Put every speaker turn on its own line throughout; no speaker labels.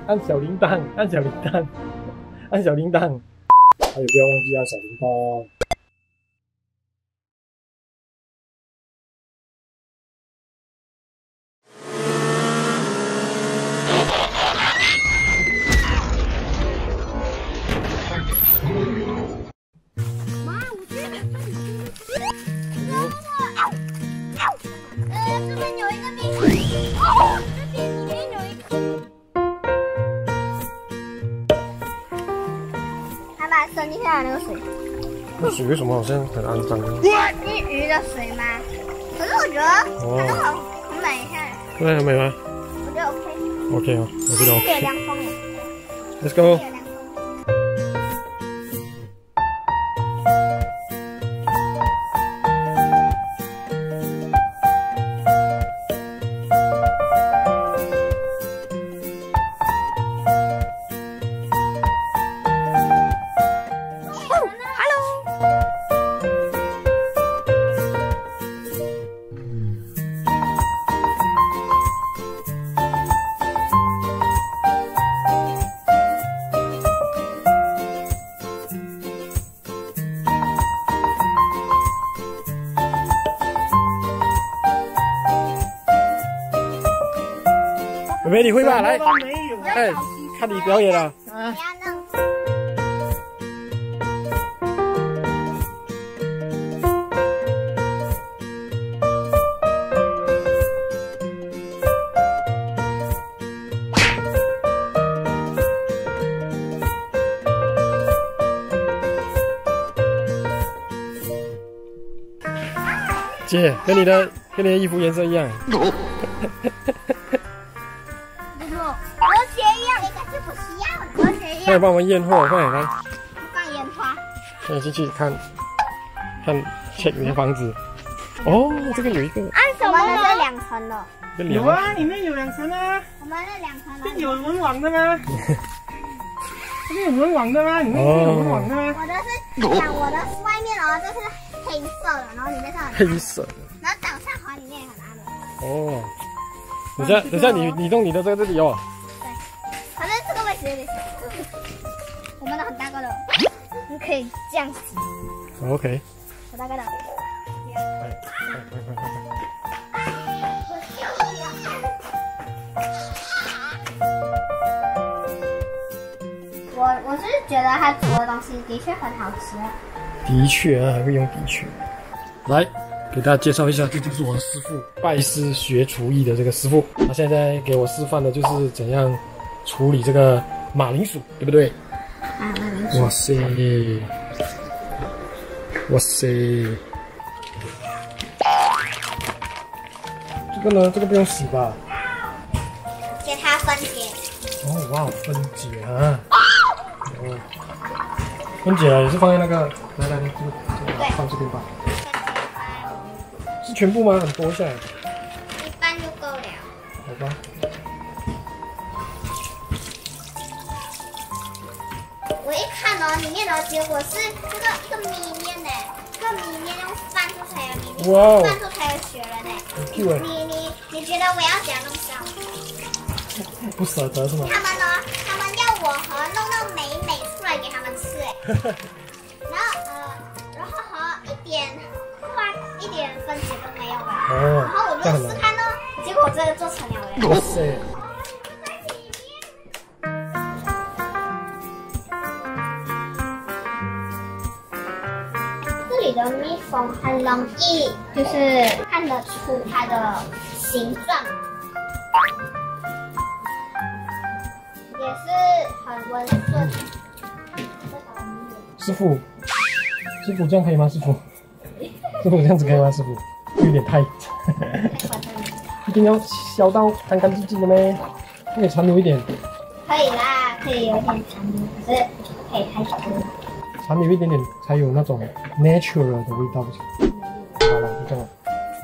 按小铃铛，按小铃铛，按小铃铛，还有不要忘记按小铃铛。
妈，我这边这边有一个冰淇哦，这边里面有一个。爸爸，手机上有那个水。
那水为什么好像很肮脏呢？
是鱼的水吗？可是我觉得它都很美看。
对，很美吗？
我觉得 OK。
OK 哦，我觉得 OK。
有凉风耶。
Let's go。妹妹，你会吧？来，哎，看你表演了。
不要弄。
姐，跟你的衣服颜色一样。
和谐一样，应该是不需要的。和谐一样。
快点帮我们验货，快点来。
放烟花。
现在进去看 check 你的房子。哦，这个有一个。
按什么呢？是2层的。
有啊，里面有2层啊。
我们是2层的。
是有蚊网的吗？这边有蚊网的吗？里面是有蚊网的吗？
我的是讲我的外面哦，这是黑色的，然后里面是很
黑色的。
然后早上滑里面也很暗的。
哦。等一下，你弄你的在这里哦。
对，反正这个位置有点小，我们的很大个的，你可以这样洗。
OK。
很大个的。我是觉得他煮的东西的确很好吃。
的确啊，还会用的确。来。给大家介绍一下，这就是我的师傅，拜师学厨艺的这个师傅。他现在给我示范的就是怎样处理这个马铃薯，对不对？
马铃薯。
哇塞，哇塞！这个呢？这个不用洗吧？
给它分解。
哦，哇，分解啊！哦，分解了也是放在那个，来，这个放这边吧。是全部吗？很多下来。
一半就够了。
好吧。
我一看哦，里面的结果是这个一个米面呢，这个米面用翻出来的米面，
哇，
翻出来的雪人呢。你觉得我要怎样弄烧？
不舍得是吗？
他们要我弄到美出来给他们吃哎。然后一点分解都没有哎。
哦。
然后我就试看呢，结果这个做成了哎。
哇塞！
这里的蜜蜂很容易，就是看得出它的形状，也是很温顺。
师傅，这样可以吗？师傅，这样子可以吗？师傅，有点太，一定要削到干干净净的咩？可以残留一点。
可以啦，可以有点残留，可是不可以太多。
残留一点点才有那种 natural 的味道。好了，就这样。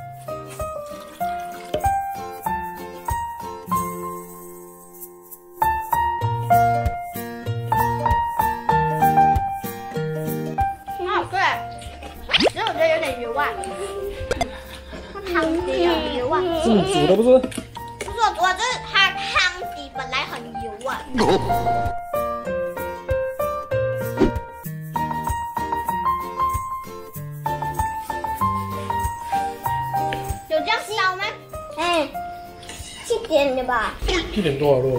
挺好吃，只是我觉得有点油啊。汤底有油啊。
是你煮的不是？
不是我煮的，就是它汤底本来很油啊。 有这样小吗？哎，7点的吧。
7点多了，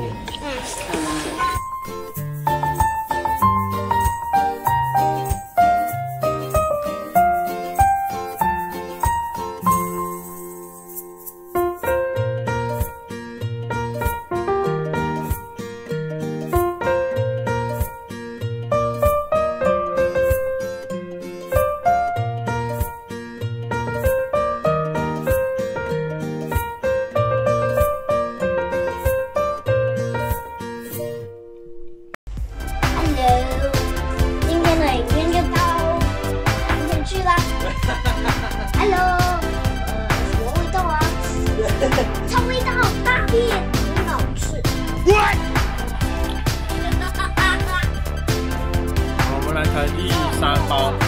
今天的影片就到今天去啦。Hello， 什么味道啊？臭味道，大便，很好吃。
好，我们来开第3包。